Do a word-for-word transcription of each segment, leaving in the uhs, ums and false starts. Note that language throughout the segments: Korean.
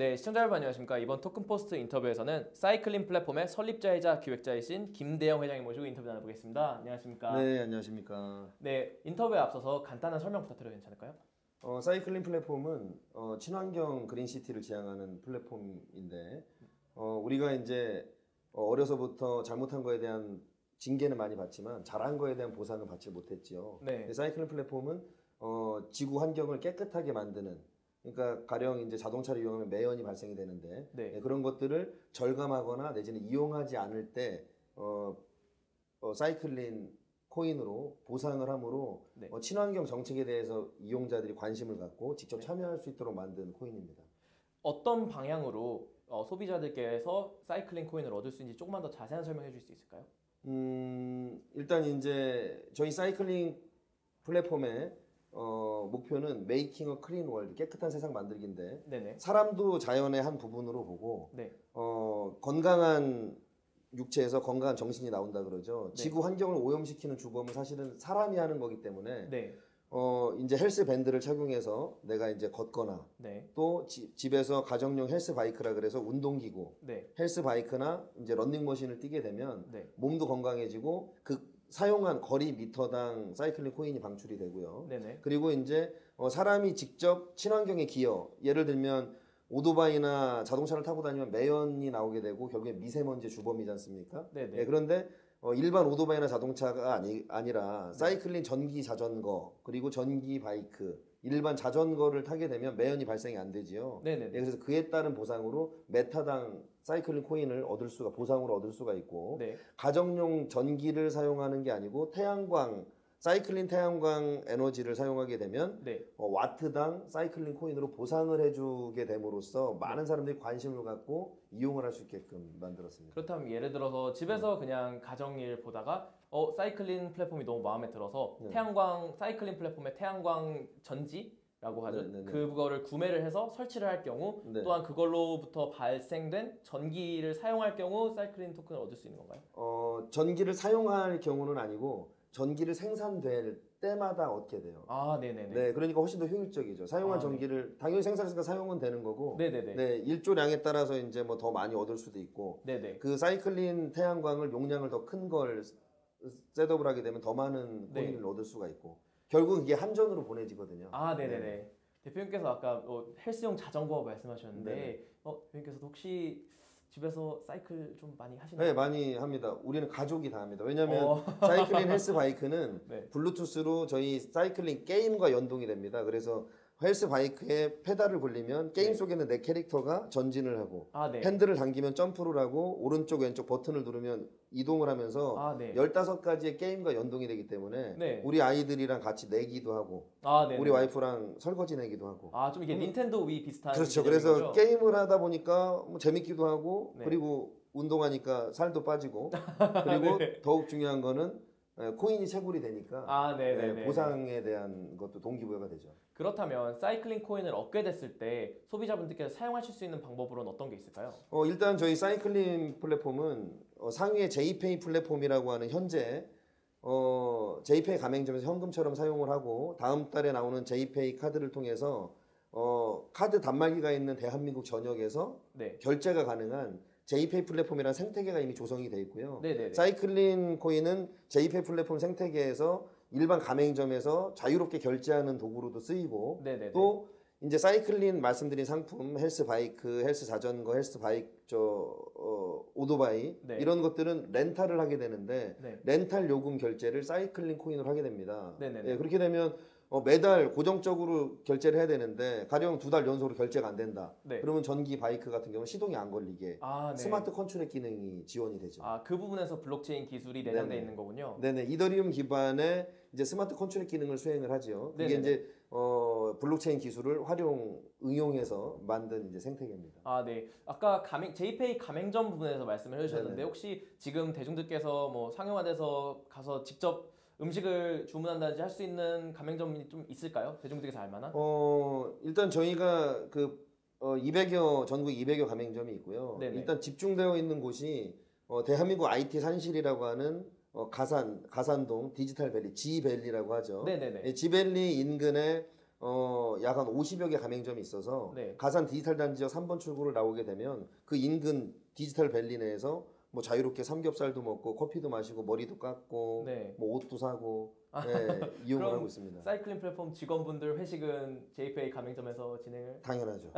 네, 시청자 여러분 안녕하십니까. 이번 토큰포스트 인터뷰에서는 사이클링 플랫폼의 설립자이자 기획자이신 김대영 회장님 모시고 인터뷰 나눠보겠습니다. 안녕하십니까. 네, 안녕하십니까. 네, 인터뷰에 앞서서 간단한 설명 부탁드려도 괜찮을까요? 어, 사이클링 플랫폼은 어, 친환경 그린시티를 지향하는 플랫폼인데 어, 우리가 이제 어, 어려서부터 잘못한 거에 대한 징계는 많이 받지만 잘한 거에 대한 보상은 받지 못했지요. 네. 사이클링 플랫폼은 어, 지구 환경을 깨끗하게 만드는, 그러니까 가령 이제 자동차를 이용하면 매연이 발생이 되는데 네. 네, 그런 것들을 절감하거나 내지는 이용하지 않을 때 어, 어, 사이클링 코인으로 보상을 함으로 네. 어, 친환경 정책에 대해서 이용자들이 관심을 갖고 직접 네. 참여할 수 있도록 만든 코인입니다. 어떤 방향으로 어, 소비자들께서 사이클링 코인을 얻을 수 있는지 조금만 더 자세한 설명해 줄 수 있을까요? 음, 일단 이제 저희 사이클링 플랫폼의 어, 목표는 메이킹 어 클린 월드, 깨끗한 세상 만들기인데 네네. 사람도 자연의 한 부분으로 보고 네. 어, 건강한 육체에서 건강한 정신이 나온다 그러죠. 네. 지구 환경을 오염시키는 주범은 사실은 사람이 하는 거기 때문에 네. 어, 이제 헬스 밴드를 착용해서 내가 이제 걷거나 네. 또 지, 집에서 가정용 헬스 바이크라 그래서 운동기구, 네. 헬스 바이크나 이제 런닝머신을 뛰게 되면 네. 몸도 건강해지고 그 사용한 거리 미터당 사이클링 코인이 방출이 되고요. 네네. 그리고 이제 어, 사람이 직접 친환경에 기여, 예를 들면 오토바이나 자동차를 타고 다니면 매연이 나오게 되고 결국에 미세먼지 주범이지 않습니까? 네네. 네, 그런데 어, 일반 오토바이나 자동차가 아니, 아니라 사이클링 전기 자전거 그리고 전기 바이크 일반 자전거를 타게 되면 매연이 발생이 안 되지요. 네네네. 네, 그래서 그에 따른 보상으로 메타당 사이클링 코인을 얻을 수가 보상으로 얻을 수가 있고 네. 가정용 전기를 사용하는 게 아니고 태양광 사이클링 태양광 에너지를 사용하게 되면 네. 어, 와트당 사이클링 코인으로 보상을 해주게 됨으로써 많은 사람들이 관심을 갖고 이용을 할 수 있게끔 만들었습니다. 그렇다면 예를 들어서 집에서 그냥 가정일 보다가 어 사이클링 플랫폼이 너무 마음에 들어서 네. 태양광 사이클링 플랫폼의 태양광 전지라고 하죠. 네, 네, 네. 그거를 구매를 해서 설치를 할 경우 네. 또한 그걸로부터 발생된 전기를 사용할 경우 사이클링 토큰을 얻을 수 있는 건가요? 어, 전기를 사용할 경우는 아니고 전기를 생산될 때마다 얻게 돼요. 아, 네네네. 네, 그러니까 훨씬 더 효율적이죠. 사용한 아, 전기를 당연히 생산했으니까 사용은 되는 거고, 네네네. 네, 일조량에 따라서 이제 뭐 더 많이 얻을 수도 있고, 네네. 그 사이클린 태양광을 용량을 더 큰 걸 셋업을 하게 되면 더 많은 네. 코인을 얻을 수가 있고, 결국 이게 한전으로 보내지거든요. 아, 네네네. 네. 대표님께서 아까 뭐 헬스용 자전거 말씀하셨는데 네네. 어, 대표님께서도 혹시 집에서 사이클 좀 많이 하시나요? 네, 많이 합니다. 우리는 가족이 다 합니다. 왜냐하면 어. 사이클린 헬스 바이크는 네. 블루투스로 저희 사이클링 게임과 연동이 됩니다. 그래서 헬스 바이크에 페달을 굴리면 게임 네. 속에는 내 캐릭터가 전진을 하고 아, 네. 핸들을 당기면 점프를 하고 오른쪽 왼쪽 버튼을 누르면 이동을 하면서 아, 네. 열다섯 가지의 게임과 연동이 되기 때문에 네. 우리 아이들이랑 같이 내기도 하고 아, 네. 우리 와이프랑 설거지 내기도 하고 아, 좀 이게 닌텐도 위 비슷한 그렇죠. 개념인 그래서 거죠? 게임을 하다 보니까 뭐 재밌기도 하고 네. 그리고 운동하니까 살도 빠지고 그리고 네. 더욱 중요한 거는 에, 코인이 채굴이 되니까 아, 네, 네, 에, 네. 보상에 대한 것도 동기부여가 되죠. 그렇다면 사이클링 코인을 얻게 됐을 때 소비자분들께서 사용하실 수 있는 방법으로는 어떤 게 있을까요? 어, 일단 저희 사이클링 플랫폼은 어, 상위의 제이페이 플랫폼이라고 하는 현재 어, 제이페이 가맹점에서 현금처럼 사용을 하고 다음 달에 나오는 제이페이 카드를 통해서 어, 카드 단말기가 있는 대한민국 전역에서 네. 결제가 가능한 제이페이 플랫폼이라는 생태계가 이미 조성이 되어 있고요. 네네네. 사이클린 코인은 제이페이 플랫폼 생태계에서 일반 가맹점에서 자유롭게 결제하는 도구로도 쓰이고 네네네. 또 이제 사이클린 말씀드린 상품 헬스 바이크, 헬스 자전거, 헬스 바이크, 저 어, 오토바이 네. 이런 것들은 렌탈을 하게 되는데 네. 렌탈 요금 결제를 사이클린 코인으로 하게 됩니다. 네네네. 예, 그렇게 되면 어, 매달 고정적으로 결제를 해야 되는데 가령 두 달 연속으로 결제가 안 된다. 네. 그러면 전기 바이크 같은 경우는 시동이 안 걸리게 아, 네. 스마트 컨트롤 기능이 지원이 되죠. 아, 그 부분에서 블록체인 기술이 내장되어 네네. 있는 거군요. 네네, 이더리움 기반의 이제 스마트 컨트롤 기능을 수행을 하죠. 그게 네네네. 이제 어, 블록체인 기술을 활용 응용해서 만든 이제 생태계입니다. 아, 네. 아까 가맹, 제이페이 가맹점 부분에서 말씀을 해주셨는데 네네. 혹시 지금 대중들께서 뭐 상용화돼서 가서 직접 음식을 주문한다든지 할 수 있는 가맹점이 좀 있을까요? 대중들께서 알만한? 어, 일단 저희가 그 어, 이백여 전국 이백여 가맹점이 있고요. 네네. 일단 집중되어 있는 곳이 어, 대한민국 아이티 산실이라고 하는 어, 가산 가산동 디지털 밸리 지밸리라고 하죠. 네네네. 예, 지밸리 인근에 어, 약 한 오십여 개 가맹점이 있어서 네. 가산 디지털 단지역 삼 번 출구를 나오게 되면 그 인근 디지털 밸리 내에서 뭐 자유롭게 삼겹살도 먹고 커피도 마시고 머리도 깎고 네. 뭐 옷도 사고 네, 이용을 그럼 하고 있습니다. 사이클링 플랫폼 직원분들 회식은 제이페이 가맹점에서 진행을. 당연하죠.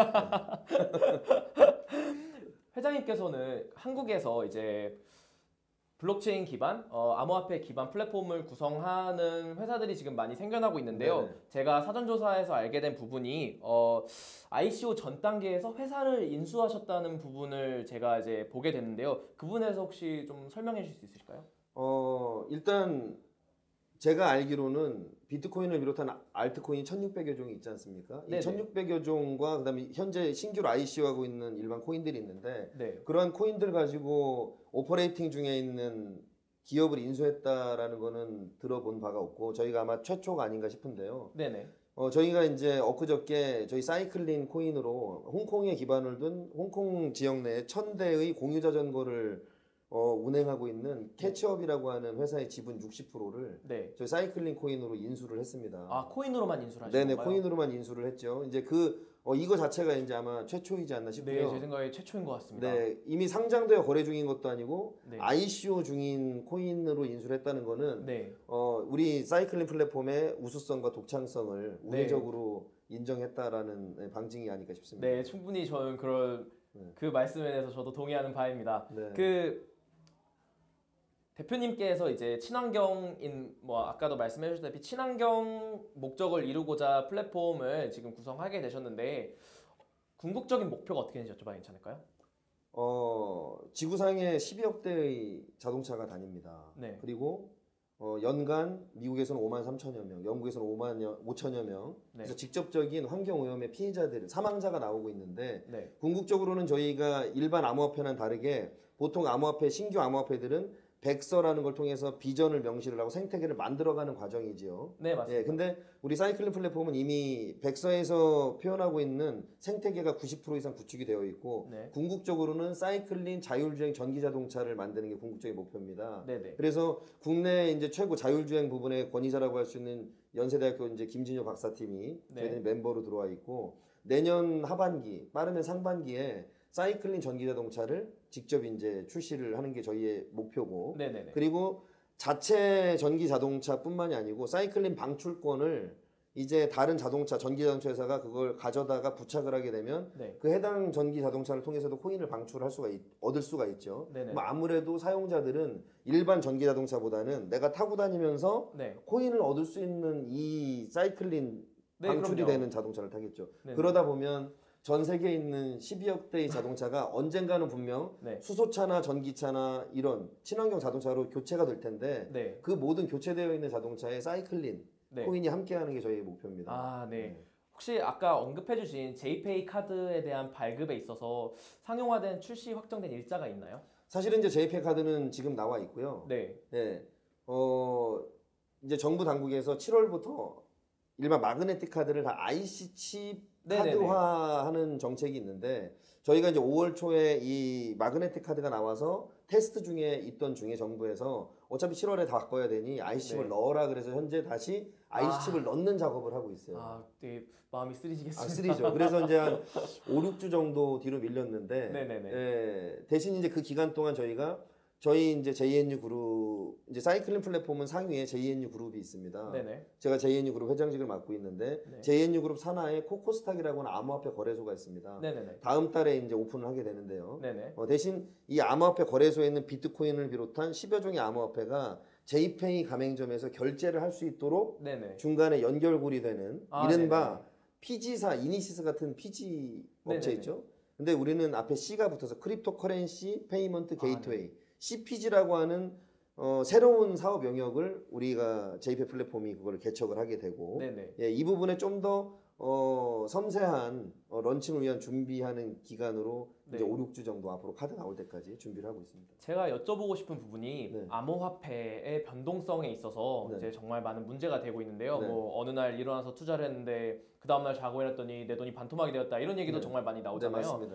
회장님께서는 한국에서 이제 블록체인 기반, 어, 암호화폐 기반 플랫폼을 구성하는 회사들이 지금 많이 생겨나고 있는데요. 네네. 제가 사전조사에서 알게 된 부분이 어, 아이씨오 전 단계에서 회사를 인수하셨다는 부분을 제가 이제 보게 됐는데요. 그 부분에서 혹시 좀 설명해 주실 수 있으실까요? 어, 일단 제가 알기로는 비트코인을 비롯한 알트코인 천육백여 종이 있지 않습니까? 이 네네. 천육백여 종과 그다음에 현재 신규로 아이씨오하고 있는 일반 코인들이 있는데 네. 그러한 코인들 가지고 오퍼레이팅 중에 있는 기업을 인수했다라는 거는 들어본 바가 없고 저희가 아마 최초가 아닌가 싶은데요. 네네. 어, 저희가 이제 엊그저께 저희 사이클린 코인으로 홍콩에 기반을 둔 홍콩 지역 내 천 대의 공유 자전거를 어, 운행하고 있는 캐치업이라고 하는 회사의 지분 육십 퍼센트를 네. 저희 사이클린 코인으로 인수를 했습니다. 아, 코인으로만 인수를 하신 네네, 건가요? 코인으로만 인수를 했죠. 이제 그 어, 이거 자체가 이제 아마 최초이지 않나 네, 싶고요. 제 생각에 최초인 것 같습니다. 네, 이미 상장되어 거래 중인 것도 아니고 네. 아이씨오 중인 코인으로 인수를 했다는 거는 네. 어, 우리 사이클린 플랫폼의 우수성과 독창성을 네. 우회적으로 인정했다라는 네, 방증이 아닐까 싶습니다. 네, 충분히 저는 그런 네. 그 말씀에 대해서 저도 동의하는 바입니다. 네. 그 대표님께서 이제 친환경인 뭐 아까도 말씀해 주셨다시피 친환경 목적을 이루고자 플랫폼을 지금 구성하게 되셨는데 궁극적인 목표가 어떻게 되는지 여쭤봐도 괜찮을까요? 어, 지구상에 십이억 대의 자동차가 다닙니다. 네. 그리고 어, 연간 미국에서는 오만 삼천여 명, 영국에서는 오만 오천여 명. 네. 그래서 직접적인 환경 오염의 피해자들, 사망자가 나오고 있는데 네. 궁극적으로는 저희가 일반 암호화폐와는 다르게 보통 암호화폐, 신규 암호화폐들은 백서라는 걸 통해서 비전을 명시를 하고 생태계를 만들어가는 과정이지요. 네, 맞습니다. 예, 근데 우리 사이클린 플랫폼은 이미 백서에서 표현하고 있는 생태계가 구십 퍼센트 이상 구축이 되어 있고 네. 궁극적으로는 사이클린 자율주행 전기 자동차를 만드는 게 궁극적인 목표입니다. 네, 네. 그래서 국내 이제 최고 자율주행 부분의 권위자라고 할 수 있는 연세대학교 이제 김진효 박사팀이 네. 저희들이 멤버로 들어와 있고 내년 하반기 빠르면 상반기에 사이클린 전기 자동차를 직접 이제 출시를 하는 게 저희의 목표고 네, 네, 네. 그리고 자체 전기 자동차뿐만이 아니고 사이클린 방출권을 이제 다른 자동차 전기 자동차 회사가 그걸 가져다가 부착을 하게 되면 네. 그 해당 전기 자동차를 통해서도 코인을 방출할 수가 있, 얻을 수가 있죠. 네네. 그럼 아무래도 사용자들은 일반 전기 자동차보다는 내가 타고 다니면서 네. 코인을 얻을 수 있는 이 사이클린 네, 방출이 그럼요. 되는 자동차를 타겠죠. 네네. 그러다 보면 전 세계에 있는 십이억 대의 자동차가 언젠가는 분명 네. 수소차나 전기차나 이런 친환경 자동차로 교체가 될 텐데 네. 그 모든 교체되어 있는 자동차에 사이클린 네. 코인이 함께하는 게 저희의 목표입니다. 아, 네. 혹시 아까 언급해주신 제이페이 카드에 대한 발급에 있어서 상용화된 출시 확정된 일자가 있나요? 사실은 이제 제이페이 카드는 지금 나와 있고요. 네. 네. 어, 이제 정부 당국에서 칠월부터 일반 마그네틱 카드를 다 아이씨 칩 네네네. 카드화하는 정책이 있는데 저희가 이제 오월 초에 이 마그네틱 카드가 나와서 테스트 중에 있던 중에 정부에서 어차피 칠월에 다 바꿔야 되니 아이씨칩을 네. 넣어라 그래서 현재 다시 아이씨칩을 아. 넣는 작업을 하고 있어요. 아, 되게 마음이 쓰리시겠습니다. 아, 쓰리죠. 그래서 이제 한 오, 육 주 정도 뒤로 밀렸는데 네네네. 예, 대신 이제 그 기간 동안 저희가 저희 이제 제이엔유 그룹 이제 사이클린 플랫폼은 상위에 제이엔유 그룹이 있습니다. 네네. 제가 제이엔유 그룹 회장직을 맡고 있는데 네. 제이엔유 그룹 산하에 코코스탁이라고 하는 암호화폐 거래소가 있습니다. 네네네. 다음 달에 이제 오픈을 하게 되는데요. 네네. 어, 대신 이 암호화폐 거래소에 있는 비트코인을 비롯한 십여 종의 암호화폐가 제이페이 가맹점에서 결제를 할 수 있도록 네네. 중간에 연결고리 되는 아, 이른바 네네. 피지사, 이니시스 같은 피지 업체 네네네. 있죠. 근데 우리는 앞에 C가 붙어서 크립토 커런시 페이먼트 아, 게이트웨이 씨피지라고 하는 어, 새로운 사업 영역을 우리가 제이페이 플랫폼이 그걸 개척을 하게 되고 네네. 예, 이 부분에 좀 더 어, 섬세한 어, 런칭을 위한 준비하는 기간으로 네. 이제 오, 육 주 정도 앞으로 카드 나올 때까지 준비를 하고 있습니다. 제가 여쭤보고 싶은 부분이 네. 암호화폐의 변동성에 있어서 네. 이제 정말 많은 문제가 되고 있는데요. 네. 뭐 어느 날 일어나서 투자를 했는데 그 다음 날 자고 일어났더니 내 돈이 반토막이 되었다 이런 얘기도 네. 정말 많이 네, 나오잖아요. 맞습니다.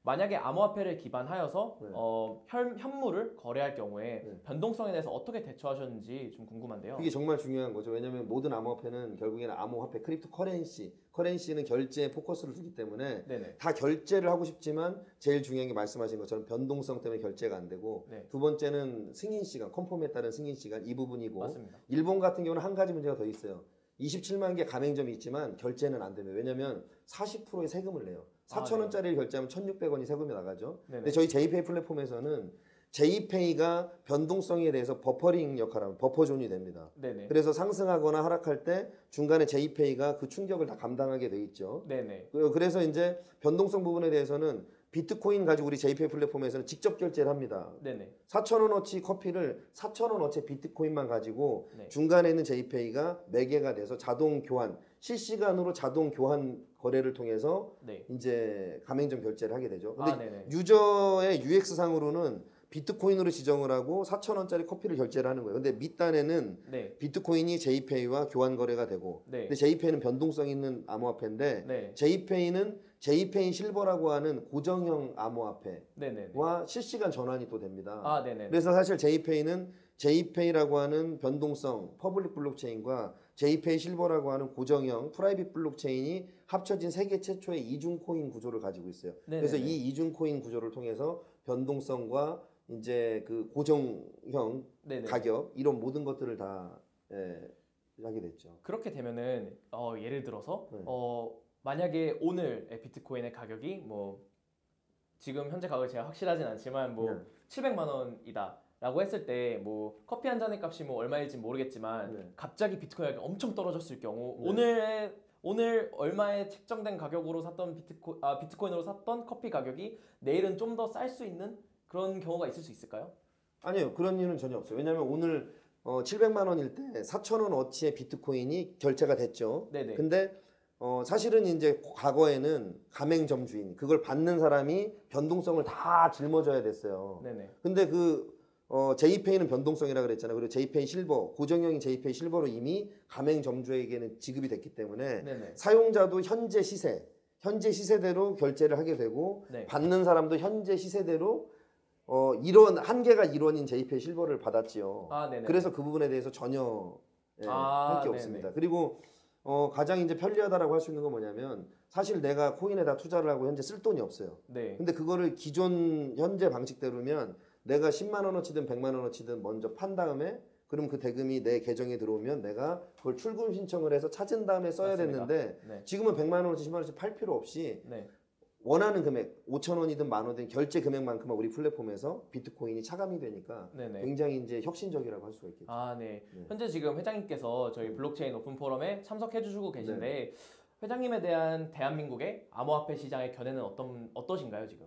만약에 암호화폐를 기반하여서 네. 어, 현, 현물을 거래할 경우에 네. 변동성에 대해서 어떻게 대처하셨는지 좀 궁금한데요. 그게 정말 중요한 거죠. 왜냐하면 모든 암호화폐는 결국에는 암호화폐, 크립토 커런시, 커런시는 결제에 포커스를 두기 때문에 네네. 다 결제를 하고 싶지만 제일 중요한 게 말씀하신 것처럼 변동성 때문에 결제가 안 되고 네. 두 번째는 승인 시간, 컨펌에 따른 승인 시간 이 부분이고 맞습니다. 일본 같은 경우는 한 가지 문제가 더 있어요. 이십칠만 개 가맹점이 있지만 결제는 안 되면 왜냐하면 사십 퍼센트의 세금을 내요. 사천 원짜리를 결제하면 천육백 원이 세금이 나가죠. 네네. 근데 저희 제이페이 플랫폼에서는 제이페이가 변동성에 대해서 버퍼링 역할을 하면 버퍼존이 됩니다. 네네. 그래서 상승하거나 하락할 때 중간에 제이페이가 그 충격을 다 감당하게 돼 있죠. 네네. 그- 그래서 이제 변동성 부분에 대해서는 비트코인 가지고 우리 제이페이 플랫폼에서는 직접 결제를 합니다. 네네. 사천 원어치 커피를 사천 원어치 비트코인만 가지고 네. 중간에 있는 제이페이가 매개가 돼서 자동 교환, 실시간으로 자동 교환 거래를 통해서 네. 이제 가맹점 결제를 하게 되죠. 근데 아, 네네. 유저의 유엑스 상으로는 비트코인으로 지정을 하고 사천 원짜리 커피를 결제를 하는 거예요. 근데 밑단에는 네. 비트코인이 제이페이와 교환 거래가 되고 네. 근데 제이페이는 변동성 있는 암호화폐인데 네. 제이페이는 제이페이 실버라고 하는 고정형 암호화폐와 네네. 실시간 전환이 또 됩니다. 아, 네네. 그래서 사실 제이페이는 제이페이라고 하는 변동성 퍼블릭 블록체인과 제이페이 실버라고 하는 고정형 프라이빗 블록체인이 합쳐진 세계 최초의 이중 코인 구조를 가지고 있어요. 네네네. 그래서 이 이중 코인 구조를 통해서 변동성과 이제 그 고정형 네네. 가격 이런 모든 것들을 다 예, 하게 됐죠. 그렇게 되면은 어, 예를 들어서 네. 어, 만약에 오늘의 비트코인의 가격이 뭐 지금 현재 가격이 제가 확실하진 않지만 뭐 네. 칠백만 원이다라고 했을 때 뭐 커피 한 잔의 값이 뭐 얼마일지 모르겠지만 네. 갑자기 비트코인 가격이 엄청 떨어졌을 경우 네. 오늘의 오늘 얼마에 책정된 가격으로 샀던 비트코 아 비트코인으로 샀던 커피 가격이 내일은 좀 더 쌀 수 있는 그런 경우가 있을 수 있을까요? 아니요, 그런 이유는 전혀 없어요. 왜냐하면 오늘 어, 칠백만 원일 때 사천 원어치의 비트코인이 결제가 됐죠. 네네. 근데 어, 사실은 이제 과거에는 가맹점 주인 그걸 받는 사람이 변동성을 다 짊어져야 됐어요. 네네. 근데 그 어, 제이페이는 변동성이라 그랬잖아요. 그리고 제이페이 실버 고정형인 제이페이 실버로 이미 가맹점주에게는 지급이 됐기 때문에 네네. 사용자도 현재 시세 현재 시세대로 결제를 하게 되고 네. 받는 사람도 현재 시세대로 어, 일원 한계가 일원인 제이페이 실버를 받았지요. 아, 네네. 그래서 그 부분에 대해서 전혀 예, 아, 할 게 네네. 없습니다. 그리고 어, 가장 이제 편리하다라고 할 수 있는 건 뭐냐면 사실 내가 코인에다 투자를 하고 현재 쓸 돈이 없어요. 네. 근데 그거를 기존 현재 방식대로면 내가 십만 원어치든 백만 원어치든 먼저 판 다음에 그럼 그 대금이 내 계정에 들어오면 내가 그걸 출금 신청을 해서 찾은 다음에 써야 맞습니다. 됐는데 네. 지금은 백만 원어치, 십만 원어치 팔 필요 없이 네. 원하는 금액 오천 원이든 만 원이든 결제 금액만큼만 우리 플랫폼에서 비트코인이 차감이 되니까 네네. 굉장히 이제 혁신적이라고 할 수가 있겠죠. 아, 네. 네. 현재 지금 회장님께서 저희 블록체인 오픈 포럼에 참석해 주시고 계신데 회장님에 대한 대한민국의 암호화폐 시장의 견해는 어떤 어떠신가요, 지금?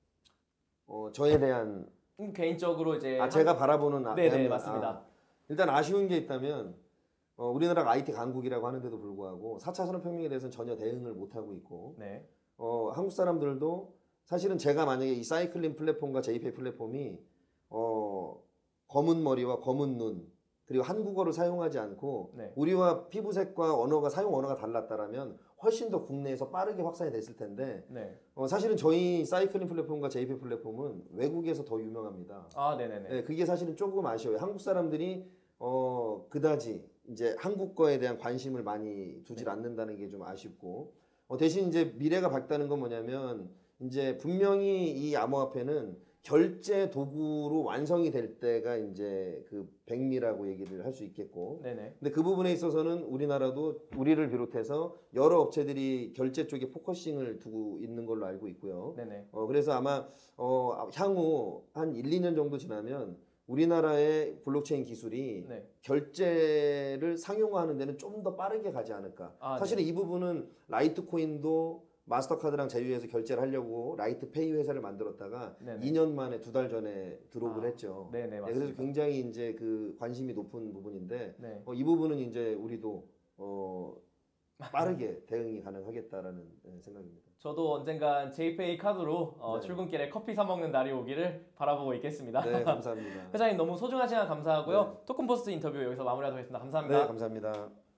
어, 저에 대한 음, 개인적으로 이제 아 한- 제가 바라보는 아, 네네, 대한민국- 맞습니다. 아, 일단 아쉬운 게 있다면 어, 우리나라가 아이티 강국이라고 하는데도 불구하고 사 차 산업혁명에 대해서는 전혀 대응을 못하고 있고 네. 어, 한국 사람들도 사실은 제가 만약에 이 사이클린 플랫폼과 제이페이 플랫폼이 어, 검은 머리와 검은 눈 그리고 한국어를 사용하지 않고 네. 우리와 피부색과 언어가 사용 언어가 달랐다라면 훨씬 더 국내에서 빠르게 확산이 됐을 텐데 네. 어, 사실은 저희 사이클린 플랫폼과 제이페이 플랫폼은 외국에서 더 유명합니다. 아, 네네네. 네, 그게 사실은 조금 아쉬워요. 한국 사람들이 어, 그다지 이제 한국 거에 대한 관심을 많이 두질 네. 않는다는 게 좀 아쉽고 어, 대신 이제 미래가 밝다는 건 뭐냐면 이제 분명히 이 암호화폐는 결제 도구로 완성이 될 때가 이제 그 백미라고 얘기를 할 수 있겠고 네네. 근데 그 부분에 있어서는 우리나라도 우리를 비롯해서 여러 업체들이 결제 쪽에 포커싱을 두고 있는 걸로 알고 있고요. 네네. 어, 그래서 아마 어, 향후 한 일, 이 년 정도 지나면 우리나라의 블록체인 기술이 네. 결제를 상용화하는 데는 좀 더 빠르게 가지 않을까. 아, 사실은 네. 이 부분은 라이트코인도 마스터카드랑 제휴해서 결제를 하려고 라이트페이 회사를 만들었다가 네네. 이 년 만에 두 달 전에 들어오를 아, 했죠. 네네, 네, 맞습니다. 그래서 굉장히 이제 그 관심이 높은 부분인데 네. 어, 이 부분은 이제 우리도 어, 빠르게 대응이 가능하겠다라는 네, 생각입니다. 저도 언젠간 제이페이 카드로 어, 네. 출근길에 커피 사 먹는 날이 오기를 바라보고 있겠습니다. 네, 감사합니다. 회장님 너무 소중한 시간 감사하고요. 네. 토큰포스트 인터뷰 여기서 마무리하도록 하겠습니다. 감사합니다. 네, 감사합니다.